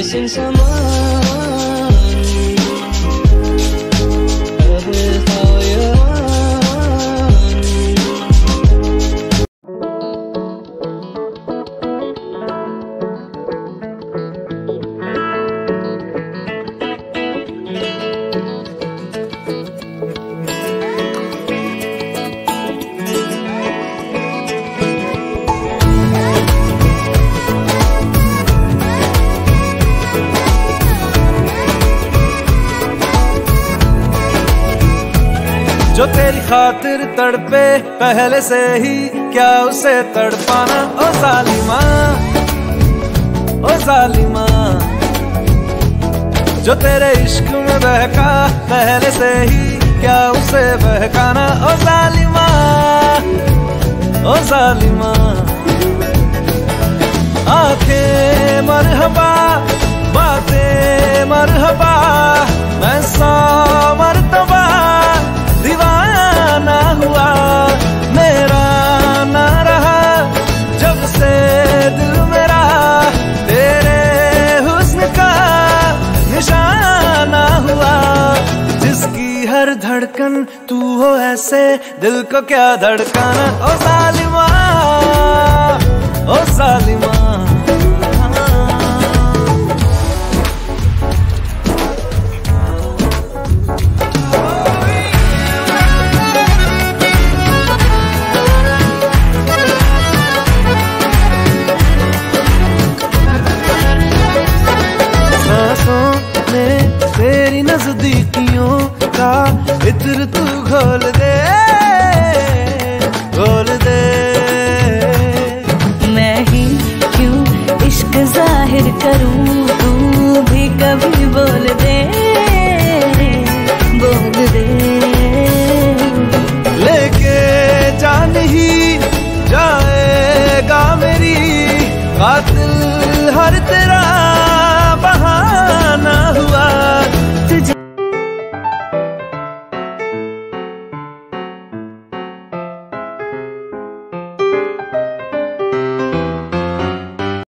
sin saman अब जो तेरी खातिर तड़पे पहले से ही क्या उसे तड़पाना। ओ जालिमा, ओ जालिमा, जो तेरे इश्क में बहका पहले से ही क्या उसे बहकाना। ओ जालिमा, ओ जालिमा, आंखें मरहबा बातें मरहबा, मैं 100 मरतबा दीवाना हुआ, मेरा ना रहा जब से दिल मेरा तेरे हुस्न का निशाना हुआ। जिसकी हर धड़कन तू हो ऐसे दिल को क्या धड़काना। ओ जालिमा, ओ जालिमा,